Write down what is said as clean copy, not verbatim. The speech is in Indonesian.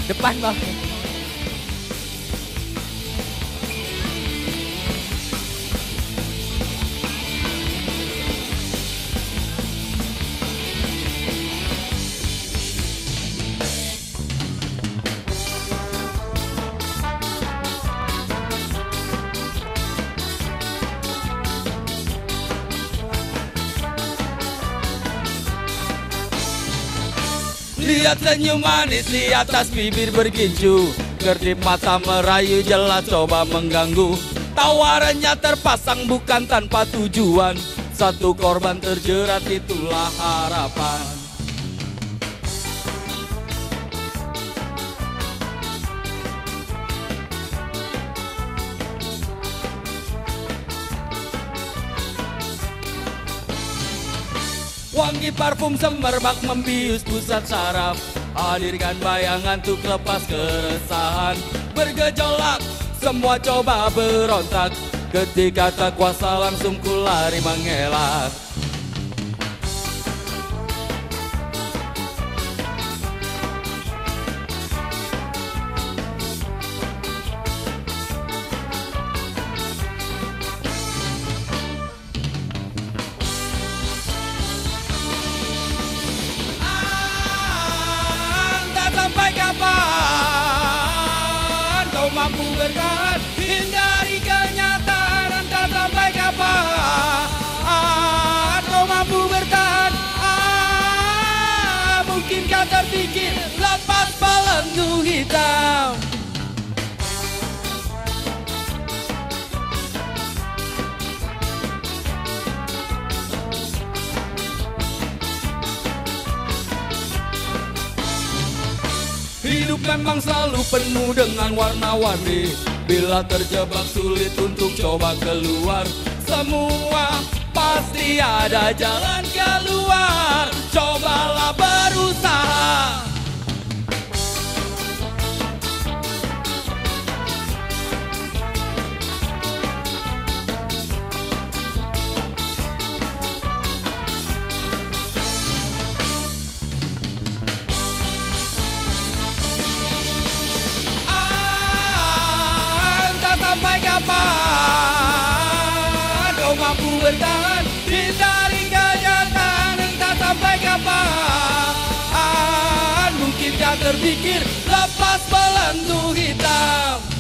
Depan bang. Lihat senyum manis di atas bibir berginju, kedip mata merayu jelas coba mengganggu. Tawarannya terpasang bukan tanpa tujuan, satu korban terjerat itulah harapan. Wangi parfum semerbak membius pusat saraf, hadirkan bayangan untuk lepas keresahan. Bergejolak, semua coba berontak, ketika tak kuasa langsung ku lari mengelak. Sampai kapan kau mampu bertahan, hindari kenyataan. Entah sampai kapan kau mampu bertahan. Mungkinkah terpikir lepas belenggu hitam? Hidup memang selalu penuh dengan warna-warni, bila terjebak sulit untuk coba keluar. Semua pasti ada jalan keluar, cobalah berusaha. Sampai kapan kau mampu bertahan, hindari kenyataan. Entah sampai kapan mungkinkah terpikir lepas belenggu hitam.